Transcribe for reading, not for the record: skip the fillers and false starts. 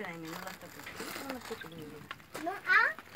Espérame, no las toques. No las toques, mi vida. No,